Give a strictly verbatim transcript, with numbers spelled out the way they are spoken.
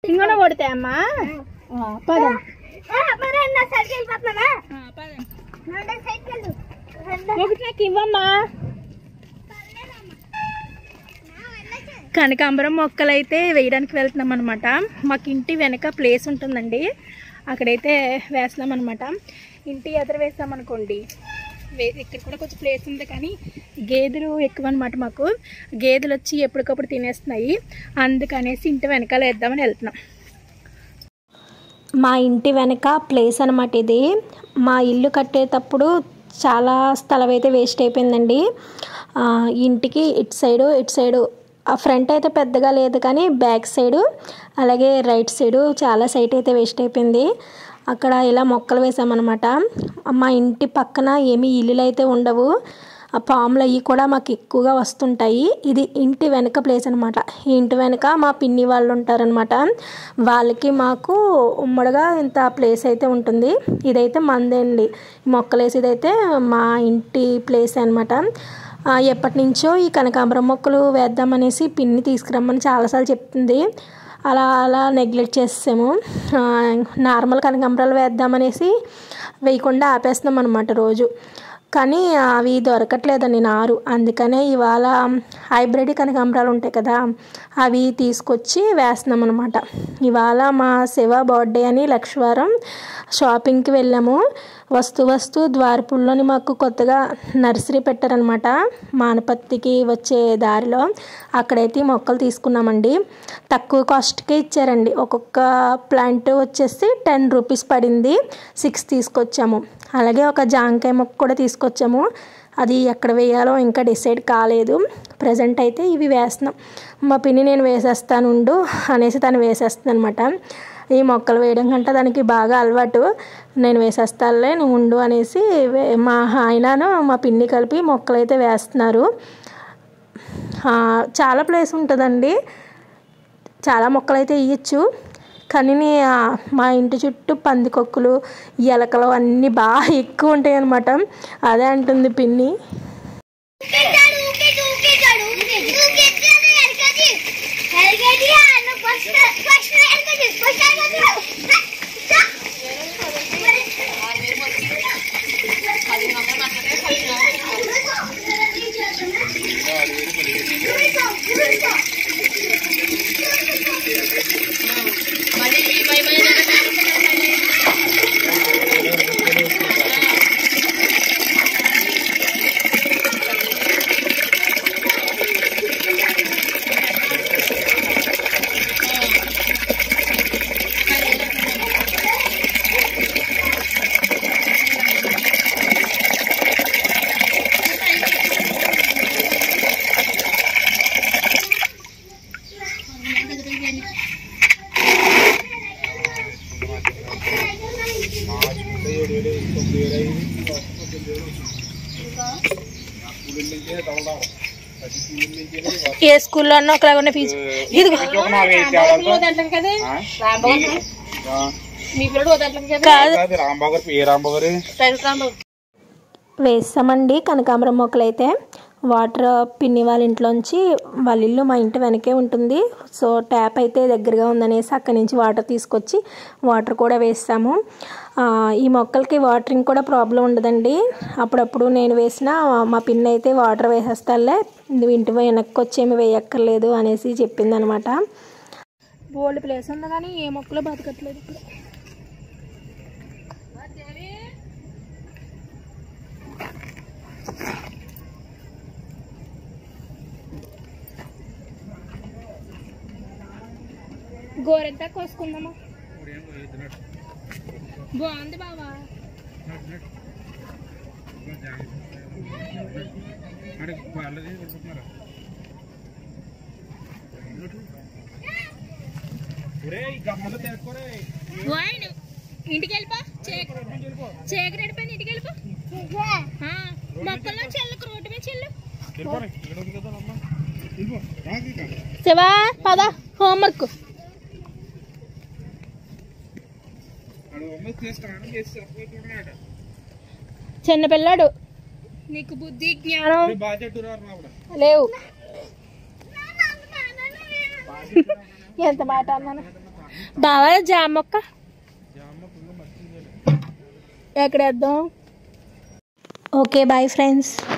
ఇంకొన కొడతాయి అమ్మా పదం ఒకటి నాకు ఇవ్వమ్మా. కనకాంబరం మొక్కలు అయితే వేయడానికి వెళ్తున్నాం అనమాట. మాకు ఇంటి వెనక ప్లేస్ ఉంటుందండి, అక్కడైతే వేస్తున్నాం అనమాట. ఇంటి ఎదుర వేసామనుకోండి, వే ఇక్కడ కూడా కొంచెం ప్లేస్ ఉంది కానీ గేదెలు ఎక్కువ అనమాట. మాకు గేదెలు వచ్చి ఎప్పటికప్పుడు తినేస్తున్నాయి, అందుకనేసి ఇంటి వెనకాల వేద్దామని వెళ్తున్నాం. మా ఇంటి వెనక ప్లేస్ అనమాట ఇది. మా ఇల్లు కట్టేటప్పుడు చాలా స్థలం అయితే వేస్ట్ అయిపోయిందండి. ఇంటికి ఇటు సైడు ఇటు సైడు ఆ ఫ్రంట్ అయితే పెద్దగా లేదు కానీ బ్యాక్ సైడు అలాగే రైట్ సైడు చాలా సైట్ అయితే వేస్ట్ అయిపోయింది. అక్కడ ఇలా మొక్కలు వేసామన్నమాట. మా ఇంటి పక్కన ఏమీ ఇల్లులు అయితే ఉండవు, ఆ పాములు అవి కూడా మాకు ఎక్కువగా వస్తుంటాయి. ఇది ఇంటి వెనక ప్లేస్ అనమాట. ఈ ఇంటి వెనక మా పిన్ని వాళ్ళు ఉంటారనమాట. వాళ్ళకి మాకు ఉమ్మడిగా ఇంత ప్లేస్ అయితే ఉంటుంది. ఇదైతే మందండి, మొక్కలు వేసేదైతే మా ఇంటి ప్లేస్ అనమాట. ఎప్పటి నుంచో ఈ కనకాంబరం మొక్కలు వేద్దామనేసి పిన్ని తీసుకురమ్మని చాలాసార్లు చెప్తుంది. అలా అలా నెగ్లెక్ట్ చేసాము. నార్మల్ కనకాంబరాలు వేద్దామనేసి వేయకుండా ఆపేస్తున్నాం అనమాట రోజు. కానీ అవి దొరకట్లేదండి నారు, అందుకనే ఇవాళ హైబ్రిడ్ కనకాంబరాలు ఉంటాయి కదా, అవి తీసుకొచ్చి వేస్తున్నాం అనమాట. ఇవాళ మా శివ బర్త్డే అని లక్షవారం షాపింగ్కి వెళ్ళాము. వస్తు వస్తు ద్వారపుల్లోని మాకు కొత్తగా నర్సరీ పెట్టారనమాట, మానపత్తికి వచ్చే దారిలో. అక్కడైతే మొక్కలు తీసుకున్నామండి. తక్కువ కాస్ట్కే ఇచ్చారండి. ఒక్కొక్క ప్లాంట్ వచ్చేసి టెన్ రూపీస్ పడింది. సిక్స్ తీసుకొచ్చాము. అలాగే ఒక జాంకాయ మొక్క కూడా తీసుకొచ్చాము. అది ఎక్కడ వేయాలో ఇంకా డిసైడ్ కాలేదు. ప్రజెంట్ అయితే ఇవి వేస్తున్నాం. మా పిన్ని నేను వేసేస్తాను ఉండు అనేసి తను వేసేస్తుంది అనమాట. ఈ మొక్కలు వేయడం కంటే దానికి బాగా అలవాటు. నేను వేసేస్తానులే నువ్వు ఉండు అనేసి మా ఆయనను మా పిన్ని కలిపి మొక్కలు అయితే వేస్తున్నారు. చాలా ప్లేస్ ఉంటుందండి, చాలా మొక్కలు అయితే వేయచ్చు. కానీ మా ఇంటి చుట్టూ పందికొక్కులు ఎలకలు అన్నీ బాగా ఎక్కువ ఉంటాయి అన్నమాట. అదే అంటుంది పిన్ని. ఏ స్కూల్లో అన్నా ఒకలాగా ఫీజు వేస్తామండి. కనకాంబరం మొక్కలు అయితే వాటర్ పిన్ని వాళ్ళ ఇంట్లోంచి, వాళ్ళ ఇల్లు మా ఇంటి వెనకే ఉంటుంది. సో ట్యాప్ అయితే దగ్గరగా ఉందనేసి అక్కడి నుంచి వాటర్ తీసుకొచ్చి వాటర్ కూడా వేస్తాము. ఈ మొక్కలకి వాటరింగ్ కూడా ప్రాబ్లం ఉండదండి. అప్పుడప్పుడు నేను వేసిన మా పిన్ని అయితే వాటర్ వేసేస్తాలే, నువ్వు ఇంటి వెనక్కి వచ్చేమి వేయక్కర్లేదు అనేసి చెప్పింది అనమాట. బోల్డ్ ప్లేస్ ఉంది కానీ ఏ మొక్కలు బతకట్లేదు ఇప్పుడు. గోరెంత కోసుకుందామా? బాగుంది బావా. ఇంటికి వెళ్ళిపో, చీకటి పైన ఇంటికి వెళ్ళిపో. మొక్కల్లో చెల్లకు రోడ్డు మీద చెల్లు. శివా పద, హోంవర్క్. చిన్నపిల్లాడు, నీకు బుద్ధి జ్ఞానం లేవు. ఎంత మాట అన్నాను. బావా జామ మొక్క ఎక్కడ వేద్దాం? Okay bye friends.